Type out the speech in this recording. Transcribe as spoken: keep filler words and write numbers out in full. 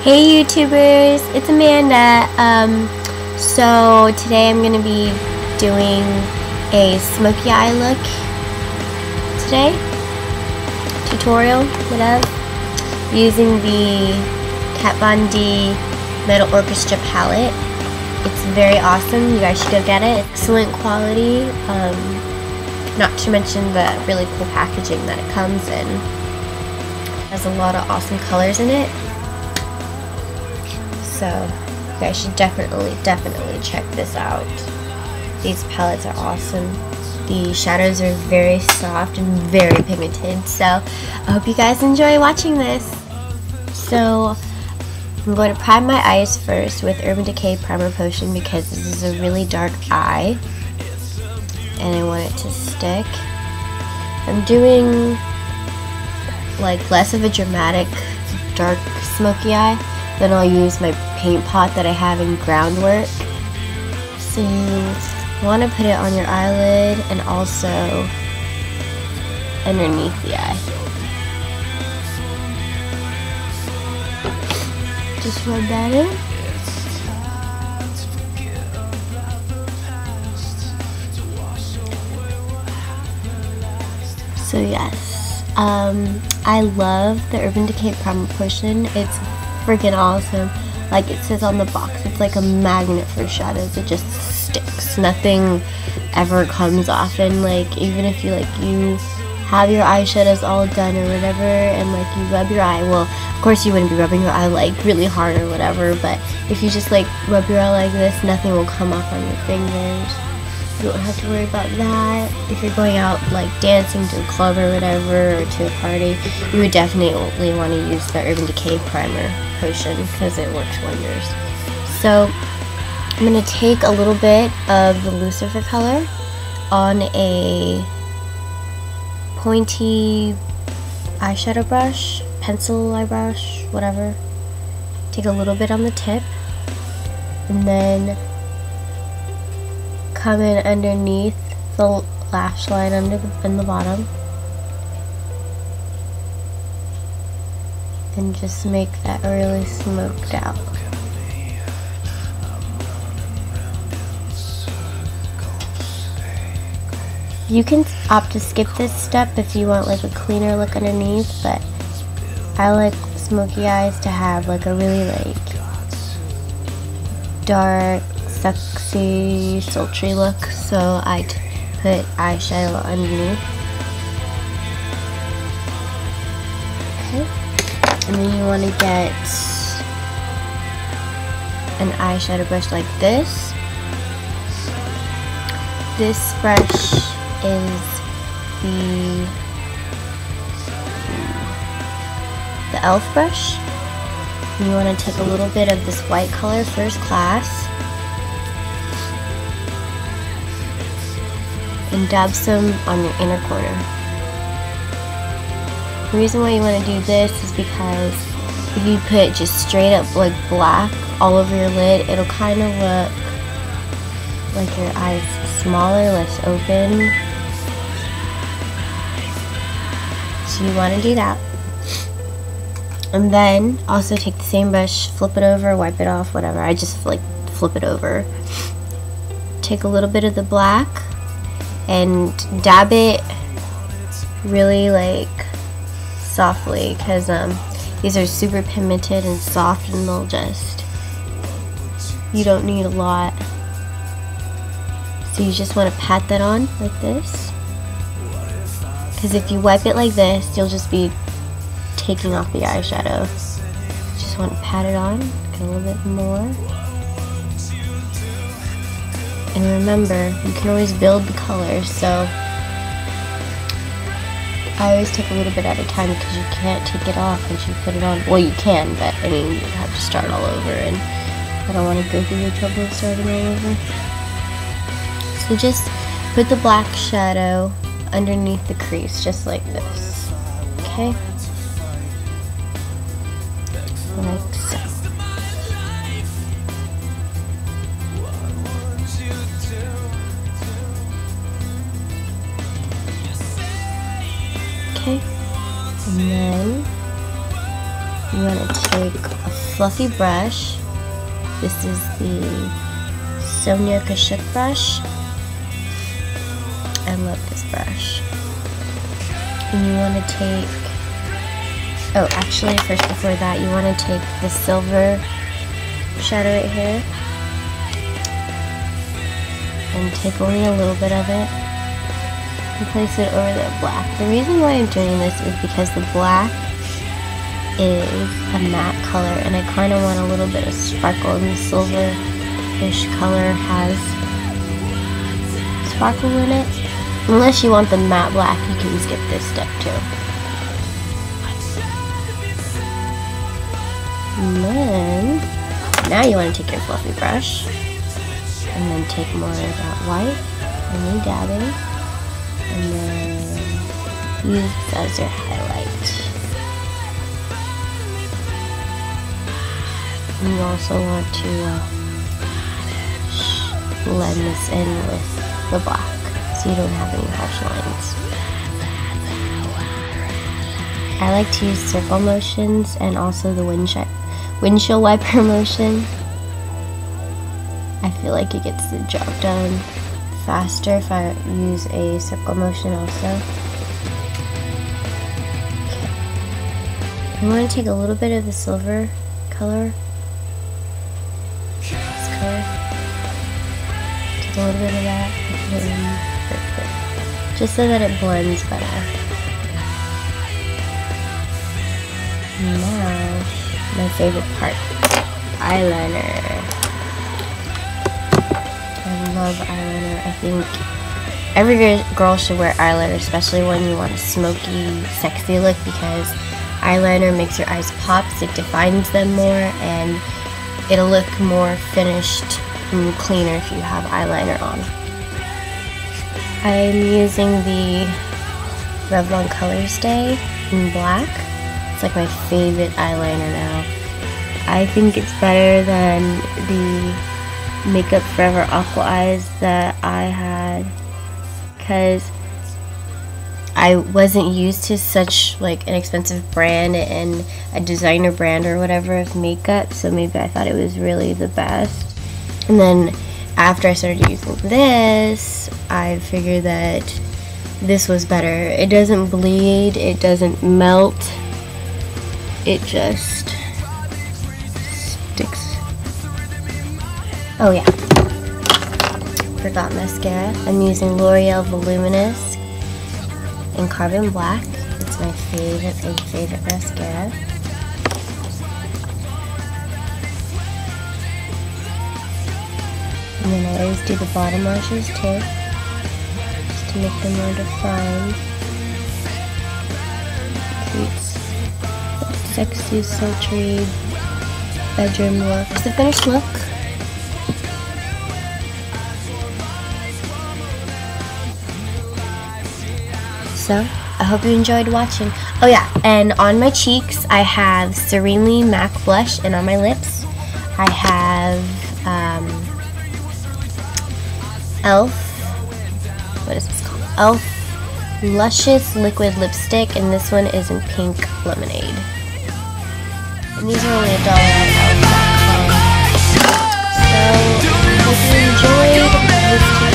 Hey YouTubers, it's Amanda. Um, so today I'm going to be doing a smoky eye look today, tutorial, whatever, using the Kat Von D Metal Orchestra palette. It's very awesome, you guys should go get it. Excellent quality, um, not to mention the really cool packaging that it comes in. It has a lot of awesome colors in it. So you guys should definitely, definitely check this out. These palettes are awesome. The shadows are very soft and very pigmented. So I hope you guys enjoy watching this. So I'm going to prime my eyes first with Urban Decay Primer Potion because this is a really dark eye and I want it to stick. I'm doing like less of a dramatic dark smoky eye. Then I'll use my paint pot that I have in Groundwork. So you want to put it on your eyelid and also underneath the eye. Just rub that in. So yes, um, I love the Urban Decay Primer Potion. It's freaking awesome. Like it says on the box, it's like a magnet for shadows. It just sticks. Nothing ever comes off, and like even if you like you have your eyeshadows all done or whatever and like you rub your eye, well of course you wouldn't be rubbing your eye like really hard or whatever, but if you just like rub your eye like this, nothing will come off on your fingers. You don't have to worry about that. If you're going out like dancing to a club or whatever, or to a party, you would definitely want to use the Urban Decay Primer Potion because it works wonders. So I'm going to take a little bit of the Lucifer color on a pointy eyeshadow brush, pencil eye brush, whatever. Take a little bit on the tip and then come in underneath the lash line under the, in the bottom and just make that really smoked out. You can opt to skip this step if you want like a cleaner look underneath, but I like smoky eyes to have like a really like dark, sexy, sultry look, so I put eyeshadow underneath. Okay, and then you want to get an eyeshadow brush like this. This brush is the the E L F brush. And you want to take a little bit of this white color, First Class, and dab some on your inner corner. The reason why you want to do this is because if you put just straight up like black all over your lid, it'll kind of look like your eyes smaller, less open. So you want to do that. And then also take the same brush, flip it over, wipe it off, whatever. I just like flip it over. Take a little bit of the black and dab it really like softly because um, these are super pigmented and soft and they'll just, you don't need a lot. So you just want to pat that on like this because if you wipe it like this, you'll just be taking off the eyeshadow. Just want to pat it on, get a little bit more. And remember, you can always build the colors, so I always take a little bit at a time because you can't take it off once you put it on. Well, you can, but I mean, you have to start all over, and I don't want to go through the trouble of starting all over. So just put the black shadow underneath the crease, just like this. Okay? Like so. Okay, and then You want to take a fluffy brush. This is the Sonia Kashuk brush. I love this brush. And you want to take, oh actually first before that you want to take the silver shadow right here and take only a little bit of it and place it over the black. The reason why I'm doing this is because the black is a matte color and I kind of want a little bit of sparkle, and the silver-ish color has sparkle in it. Unless you want the matte black, you can skip this step too. And then, now you want to take your fluffy brush and then take more of that white and then dab it and then use this as your highlight. And you also want to uh, blend this in with the black so you don't have any harsh lines. I like to use circle motions and also the windshield windshield wiper motion. I feel like it gets the job done faster if I use a circle motion also. Okay. You want to take a little bit of the silver color. This color. Take a little bit of that. Perfect. Just so that it blends better. Now, my favorite part, eyeliner. I love eyeliner. I think every girl should wear eyeliner, especially when you want a smoky, sexy look, because eyeliner makes your eyes pop, it defines them more, and it'll look more finished and cleaner if you have eyeliner on. I'm using the Revlon Colorstay in black. It's like my favorite eyeliner now. I think it's better than the Makeup Forever Aqua Eyes that I had, because I wasn't used to such like an expensive brand and a designer brand or whatever of makeup, so maybe I thought it was really the best. And then after I started using this, I figured that this was better. It doesn't bleed, it doesn't melt, it just sticks. Oh yeah, forgot mascara. I'm using L'Oreal Voluminous in Carbon Black. It's my favorite, favorite, favorite mascara. And then I always do the bottom lashes too, just to make them more defined. Creates that sexy, sultry bedroom look. It's the finished look. So, I hope you enjoyed watching. Oh yeah, and on my cheeks, I have Serenely MAC Blush, and on my lips, I have um, e l f, what is this called? e l f Luscious Liquid Lipstick, and this one is in Pink Lemonade. And these are only a dollar at e l f dot com. So, hope you enjoyed this tutorial.